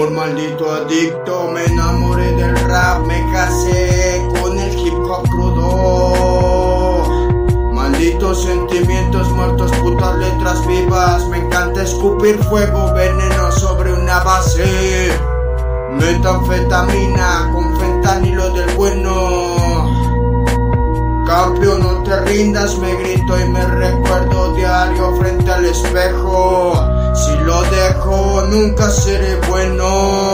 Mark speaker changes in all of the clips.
Speaker 1: un maldito adicto, me enamoré del rap, me casé con el hip hop crudo. Malditos sentimientos muertos, putas letras vivas, me encanta escupir fuego, veneno sobre una base. Metanfetamina con fentanilo del bueno. Campeón, no te rindas, me grito y me recuerdo diario frente al espejo. Si lo dejo, nunca seré bueno.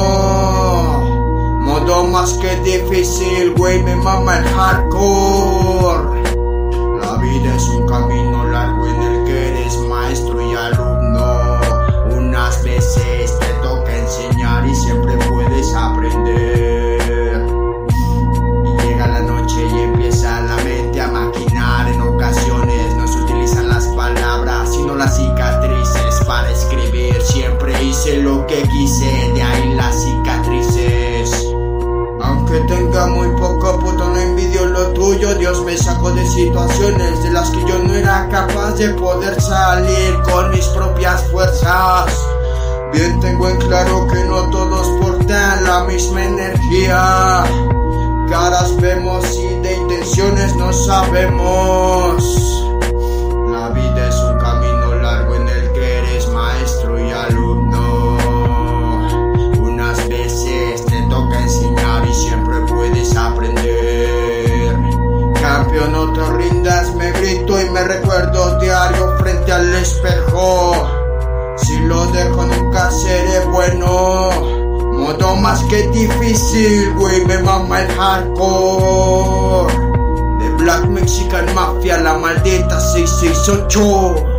Speaker 1: Modo más que difícil, güey, me mama el hardcore. La vida es un camino largo en el que eres maestro y alumno. Unas veces te toca enseñar y siempre puedes aprender. Y llega la noche y empieza la mente a maquinar. En ocasiones no se utilizan las palabras, sino las cicatrices para escribir. Siempre hice lo que quise, de ahí las cicatrices. Aunque tenga muy poco, puto, no envidio lo tuyo. Dios me sacó de situaciones de las que yo no era capaz de poder salir con mis propias fuerzas. Bien tengo en claro que no todos portan la misma energía. Caras vemos y de intenciones no sabemos. La vida es un camino largo en el que eres maestro y alumno. Unas veces te toca enseñar y siempre puedes aprender. Campeón, no te rindas, me grito y me recuerdo diario frente al espejo. Si lo dejo, nunca seré bueno. Modo más que difícil, güey, me mama el hardcore. De Black Mexican Mafia, la maldita 668.